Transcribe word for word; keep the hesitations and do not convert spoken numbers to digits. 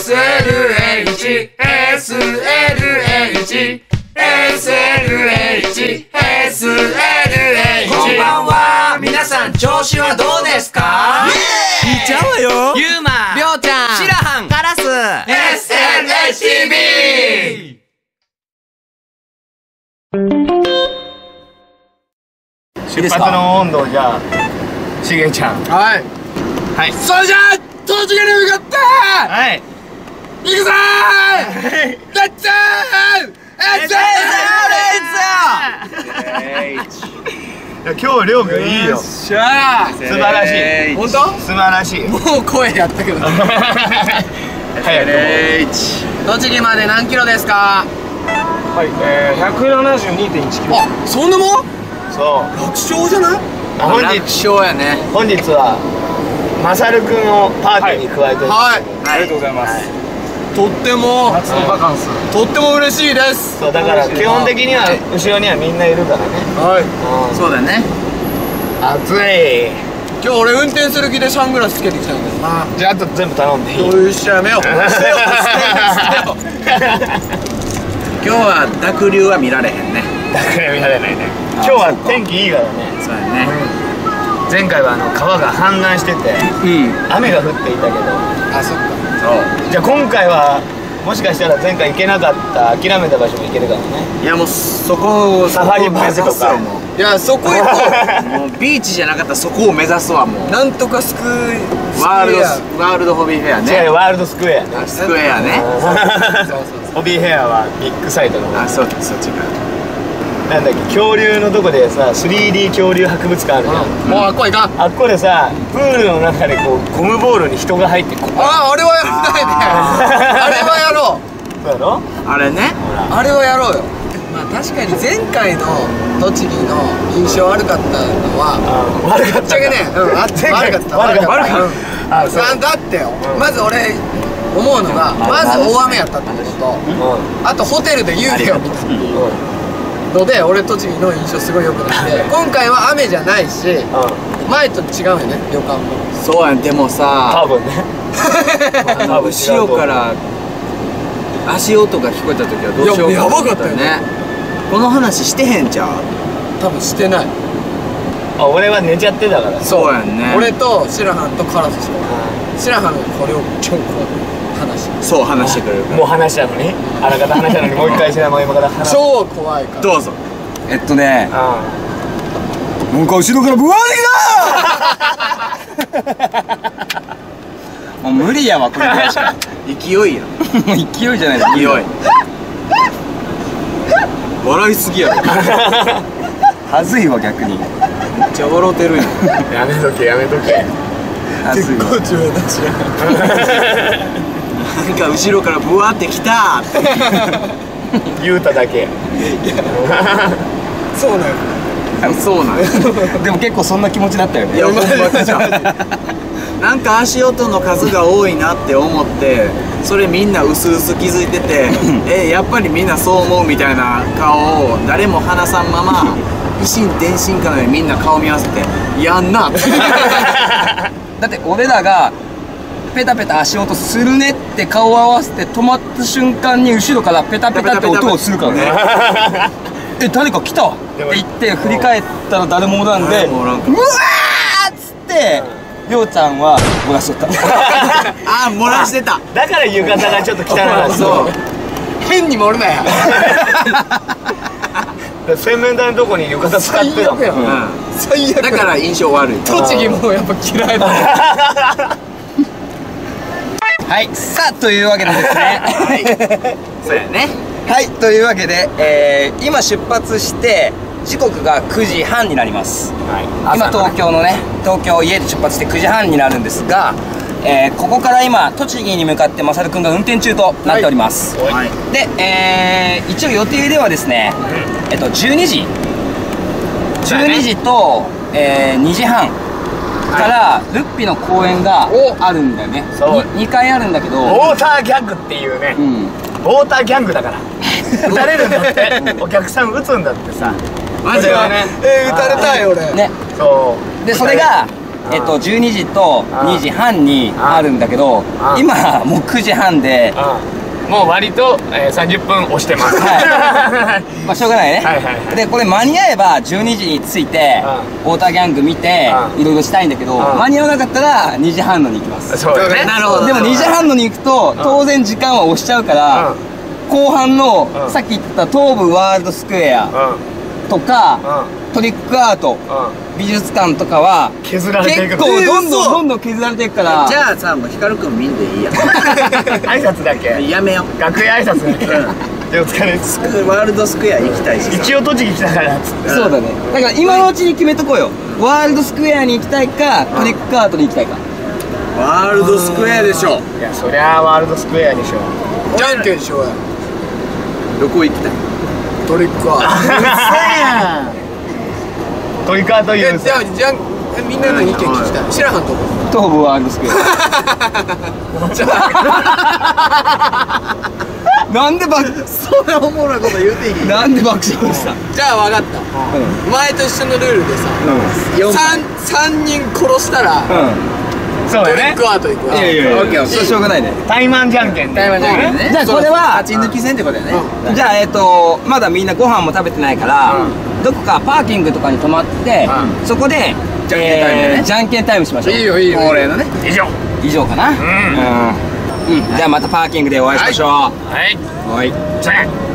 エスエルエイチ エスエルエイチ エスエルエイチ エスエルエイチ こんばんは。皆さん調子はどうですか？ いっちゃうわよ。 ユーマりょうちゃん、 シラハン、 カラス、 エスエルエイチティービー。 出発の温度をじゃあしげちゃん。 はいはい、 それじゃあ栃木に向かってはい行くぞー。レッツーエスエルエイチ。 いや今日りょうくんいいよ。 しゃー、 素晴らしい。 本当？ 素晴らしい。 もう声やったけど早く栃木まで何キロですか？ はい、えー、ひゃくななじゅうにてんいちキロ。 あ、そんなもん？ そう楽勝じゃない？ 本日楽勝やね。 本日はマサルくんをパーティーに加えて、 はい、 ありがとうございます。 とっても夏のバカンス。 とっても嬉しいです。 そうだから基本的には後ろにはみんないるからね。 はい、 うんそうだね。 暑い。 今日俺運転する気でサングラスつけてきたんだけどな。 じゃああと全部頼んでいい？ よっしゃ、やめよう。捨てよう捨てよう捨てよう。 今日は濁流は見られへんね。 だから見られないね。今日は天気いいからね。 そうやね。 前回はあの川が氾濫しててうん。 雨が降っていたけど、 あ、そっか。 そう。 じゃあ今回はもしかしたら前回行けなかった諦めた場所も行けるからね。 いやもうそこをサファリパークとかもいや、そこ行こう。もうビーチじゃなかったらそこを目指すわもう。 う。なんとかスクワールドスクエワールドホビーフェアね。 違う、ワールドスクエアね。 スクエアね。 アそうそうそう。 ホビーヘアはビッグサイトのあ、そうそっちか。 なんだっけ、恐竜のとこでさ スリーディー 恐竜博物館あるじゃん。 もうあっこいかん。 あっこでさプールの中でこうゴムボールに人が入ってこう、 ああ、あれはやりたいね。あれはやろう。 そうやろ。 あれね。 ほらあれはやろうよ。まあ確かに前回の栃木の印象悪かったのはあ悪かったぶっちゃけね、うん、あ前回悪かった悪かった悪かったあ、そううんだってよ、 うんまず俺思うのがまず大雨やったってことと、 うんあとホテルで幽霊を見たっていうので俺栃木の印象すごい良くなって今回は雨じゃないしうん前と違うよね、旅館も。 そうやん。でもさ、 多分ねあの後ろから足音が聞こえた時はどうしようかと思ったよね。この話してへんじゃん。 多分してない。 あ、俺は寝ちゃってたから。 そうやんね。 俺とシラハンとカラスしかい。シラハンがこれを超こう話してそう話してくれるから。 もう話したのに、あらかた話したのにもう一回しないも今から話す。 超怖いから。 どうぞ。 えっとね、 うなんか後ろからブワーできたもう無理やわ、これぐらいしか。 勢いや。 もう勢いじゃないの、 勢い。笑いすぎやろ。 はずいわ、逆に。 めっちゃ笑ってるやん。 ん、やめとけやめとけ。 はずいわ。 重要だし。 なんか後ろからブワーってきたーって言うただけ。 そうなの。 そうなんや。 でも結構そんな気持ちだったよね。 いやほんまじゃなんか足音の数が多いなって思ってそれみんな薄々気づいててえやっぱりみんなそう思うみたいな顔を誰も話さんまま一心伝心かのようにみんな顔見合わせてやんなってだって俺らがペタペタ足音するねって顔を合わせて止まった瞬間に後ろからペタペタって音をするからねえ、誰か来たって言って振り返ったら誰もおらんで誰もおらんかうわーっつってりょうちゃんは漏らしとったああ漏らしてただから浴衣がちょっと汚い。 そう変に盛るなや。 洗面台のとこに浴衣使ってたもん。 最悪やん。 う最悪。 んだから印象悪い栃木もやっぱ嫌いだね。 はい、さあというわけでですねはいそうやねはい、というわけで、えー、今出発して時刻がくじはんになります。 はい。 今東京のね、東京家で出発してくじはんになるんですが、えー、ここから今栃木に向かってまさるくんが運転中となっております。 はいで、えー、一応予定ではですね、えっとじゅうにじじゅうにじと、えー、にじはんからルッピの公演があるんだよね。 そうににかいあるんだけど、 ウォーターギャグっていうね、 うん、 ウォーターギャングだから撃たれるんだってお客さん撃つんだってさ。 マジはねえー、撃たれたい俺。 ね。 そうでそれがえっとじゅうにじとにじはんにあるんだけど、今もうくじはんで、 もう割と、えー、さんじゅっぷん押してます。 はいまあしょうがないね。でこれ間に合えばじゅうにじに着いてウォーターギャング見ていろいろしたいんだけど、間に合わなかったらにじはんのに行きます。 そうだね。 なるほど。 でもにじはんのに行くと当然時間は押しちゃうから、後半のさっき言った東武ワールドスクエアとかトリックアート美術館とかは削られていく。 結構どんどんどんどん削られていくから。 じゃあさ、もう光くん見んでいいや。 挨拶だけ。 やめよう。 楽屋挨拶だけ。でお疲れです。 ワールドスクエア行きたいしさ。 一応栃木来たからっつって。 そうだね。だから今のうちに決めとこうよ。ワールドスクエアに行きたいかトリックアートに行きたいか。 ワールドスクエアでしょ。 いやそりゃワールドスクエアでしょ。 じゃんけんしようや。 どこ行きたい？ トリックアート。 トリックアート言うんすよ。 じゃあじゃんみんなの意見聞きたい。知らはんとこ。 東武ワールドスクエア。なんで爆そんなおもろいこと言うていい？ なんで爆笑した？ じゃあ分かった。前と一緒のルールでさ、三三人殺したらそうだねトリッ。クアート行くわ。 いやいやいや、それしょうがないね。 タイマンじゃんけん。 台湾じゃんけんね。 じゃあこれは勝ち抜き戦ってことだよね。 じゃあえっとまだみんなご飯も食べてないからどこかパーキングとかに泊まってそこでじゃんけんタイムねじゃんけんタイムしましょう。 いいよいいよ。 恒例のね。 以上。 以上かな。うん。うん。じゃあまたパーキングでお会いしましょう。 はい。 はい。 じゃあね。